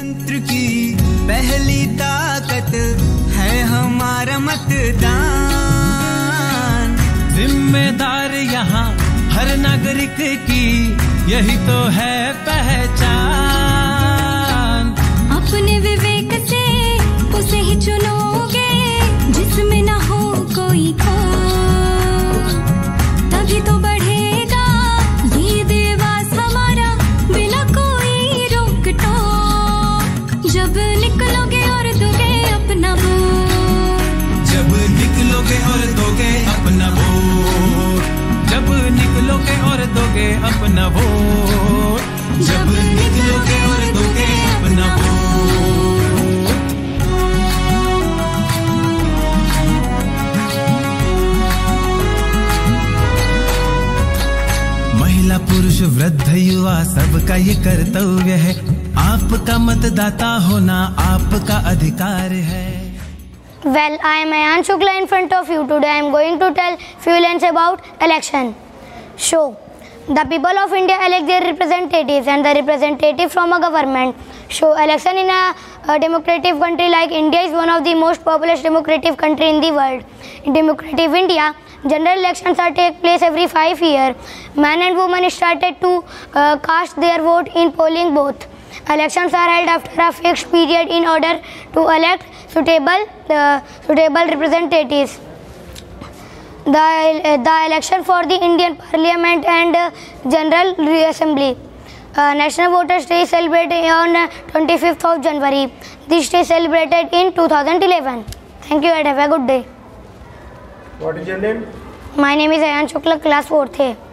लोकतंत्र की पहली ताकत है हमारा मतदान। जिम्मेदार यहाँ हर नागरिक की यही तो है पहचान। अपने विवेक से उसे ही चुनोगे जिसमें न हो कोई खोट, तभी तो बढ़ेगा ये देवास हमारा बिना कोई रोक टोक। जब निकलोगे और दोगे अपना वोट, जब निकलोगे और दोगे अपना वोट, जब निकलोगे और दोगे अपना वोट, जब निकलोगे और दोगे अपना वोट। महिला पुरुष वृद्ध युवा सबका ये कर्तव्य है, आपका मतदाता होना आपका अधिकार है। Well, I am Ayan Shukla in front of you. Today I am going to tell few lines about election. So, the people of India elect their representatives and the representative from a government. So, election in a democratic country like India is one of the most populous democratic country in the world. In democratic India, general elections are take place every 5 years. Men and women started to cast their vote in polling booth. Elections are held after a fixed period in order to elect suitable representatives. The election for the Indian Parliament and General Assembly. National Voters' Day is celebrated on 25th of January. This day is celebrated in 2011. Thank you and have a good day. What is your name? My name is Ayan Shukla, class 4th.